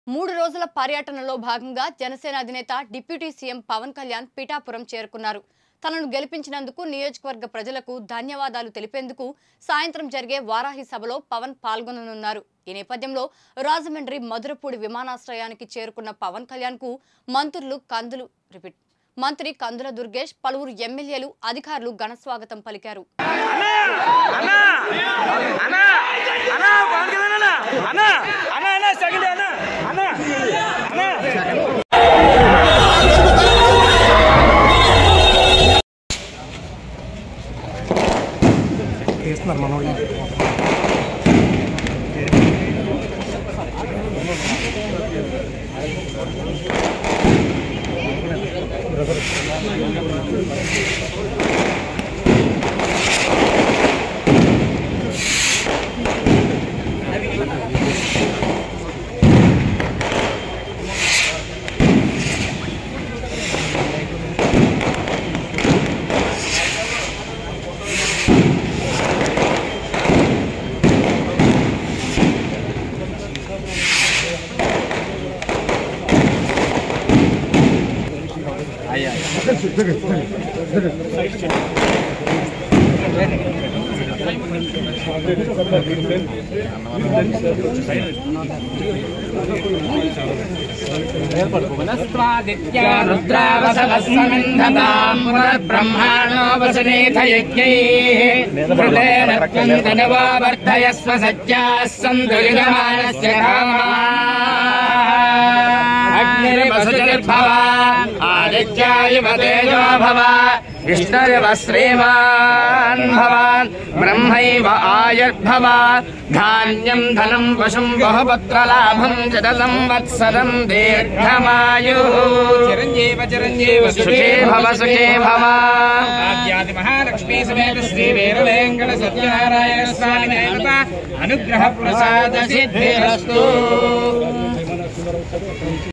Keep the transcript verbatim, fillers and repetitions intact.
మూడు రోజుల పర్యటనలో భాగంగా జనసేన అధినేత డిప్యూటీ సీఎం పవన్ కళ్యాణ్ పిఠాపురం చేరుకున్నారు. తనను గెలిపించినందుకు నియోజకవర్గ ప్రజలకు ధన్యవాదాలు తెలిపేందుకు సాయంత్రం జరిగే వారాహి సభలో పవన్ పాల్గొననున్నారు. ఈ నేపథ్యంలో రాజమండ్రి మధురపూడి విమానాశ్రయానికి చేరుకున్న పవన్ కళ్యాణ్కు మంత్రులు కందులు రిపీట్ మంత్రి కందుల దుర్గేష్, పలువురు ఎమ్మెల్యేలు, అధికారులు ఘన స్వాగతం పలికారు. ब्रह्माणो वसनेथ यज्ञैः वर्धयस्व सत्याः सन्तु युगमानस्य अग्निर्वसुर्भव आदित्यायव तेजो भव विष्णुर्व श्रीमान् भवान् ब्रह्मैव आयुर्भव धान्यं धनं वशं बहुपुत्रलाभं च संवत्सरं दीर्घमायुः चिरञ्जीव चिरञ्जीव सुखे भव सुखे भव आद्यादि महालक्ष्मी समेत श्री वीरवेंकट सत्यनारायण स्वामी देवता अनुग्रह प्रसाद सिद्धिरस्तु।